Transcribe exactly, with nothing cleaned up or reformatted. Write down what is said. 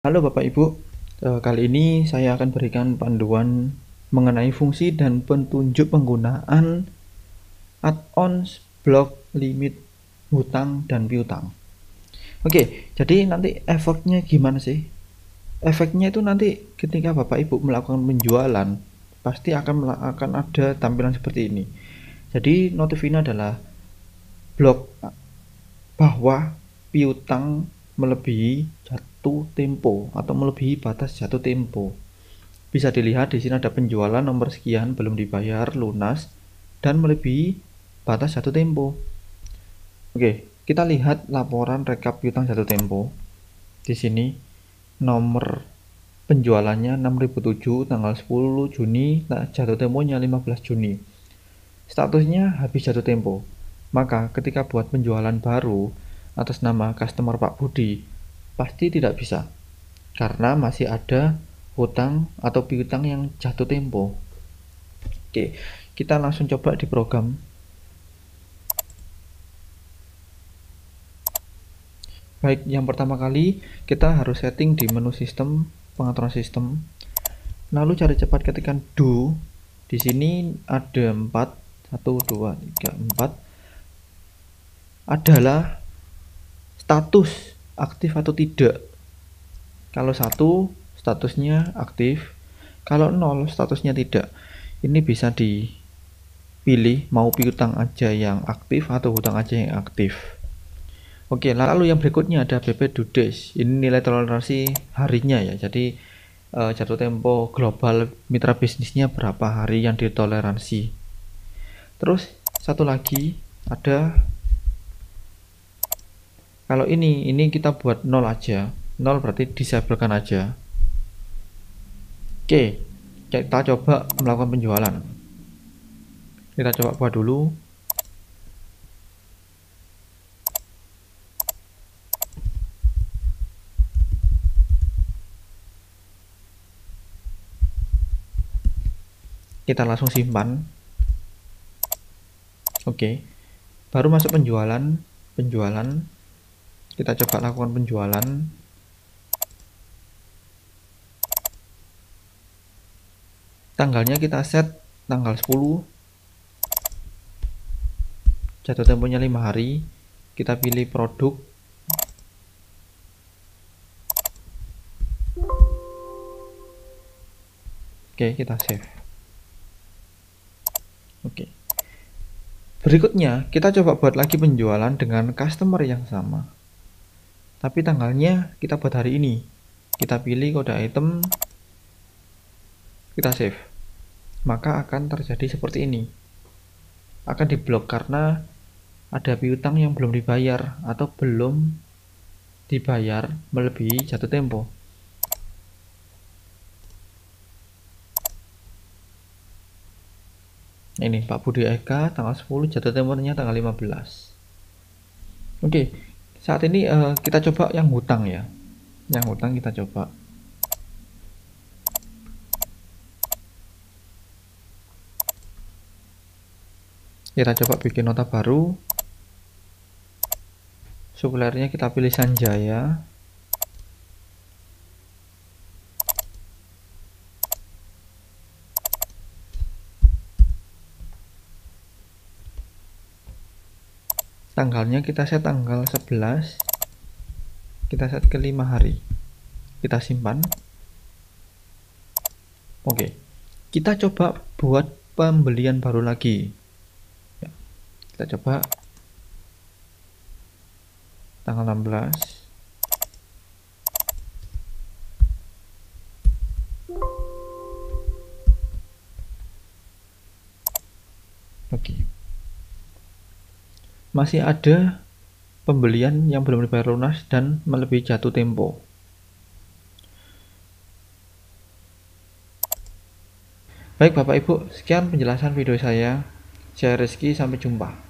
Halo Bapak Ibu, eh, kali ini saya akan berikan panduan mengenai fungsi dan petunjuk penggunaan add-ons blok limit hutang dan piutang. Oke, jadi nanti efeknya gimana sih? Efeknya itu nanti ketika Bapak Ibu melakukan penjualan, pasti akan akan ada tampilan seperti ini. Jadi notif ini adalah blok bahwa piutang melebihi jatuh tempo atau melebihi batas jatuh tempo. Bisa dilihat di sini ada penjualan nomor sekian belum dibayar lunas dan melebihi batas jatuh tempo. Oke, kita lihat laporan rekap piutang jatuh tempo. Di sini nomor penjualannya enam ribu tujuh tanggal sepuluh Juni, nah jatuh temponya lima belas Juni. Statusnya habis jatuh tempo. Maka ketika buat penjualan baru atas nama customer Pak Budi, pasti tidak bisa. Karena masih ada hutang atau piutang yang jatuh tempo. Oke, kita langsung coba di program. Baik, yang pertama kali kita harus setting di menu sistem, pengaturan sistem. Lalu cari cepat ketikkan do. Di sini ada empat, satu, dua, tiga, empat. Adalah status aktif atau tidak. Kalau satu statusnya aktif, kalau nol statusnya tidak. Ini bisa dipilih mau piutang aja yang aktif atau hutang aja yang aktif. Oke, lalu yang berikutnya ada B P due days. Ini nilai toleransi harinya ya. Jadi eh, jatuh tempo global mitra bisnisnya berapa hari yang ditoleransi. Terus satu lagi ada, kalau ini ini kita buat nol aja. Nol berarti disablekan aja. Oke, kita coba melakukan penjualan. Kita coba buat dulu. Kita langsung simpan. Oke, baru masuk penjualan. Penjualan. Kita coba lakukan penjualan. Tanggalnya kita set tanggal sepuluh. Jatuh temponya lima hari. Kita pilih produk. Oke, kita save. Oke. Berikutnya, kita coba buat lagi penjualan dengan customer yang sama. Tapi tanggalnya kita buat hari ini. Kita pilih kode item. Kita save. Maka akan terjadi seperti ini. Akan diblok karena ada piutang yang belum dibayar atau belum dibayar melebihi jatuh tempo. Ini Pak Budi Eka tanggal sepuluh, jatuh temponya tanggal lima belas. Oke, saat ini uh, kita coba yang hutang ya. Yang hutang kita coba. Kita coba bikin nota baru. Suppliernya kita pilih Sanjaya. Tanggalnya kita set tanggal sebelas. Kita set ke lima hari. Kita simpan. Oke. Kita coba buat pembelian baru lagi. Ya, kita coba tanggal enam belas. Oke. Masih ada pembelian yang belum dibayar lunas dan melebihi jatuh tempo. Baik Bapak Ibu, sekian penjelasan video saya. Saya Rizky, sampai jumpa.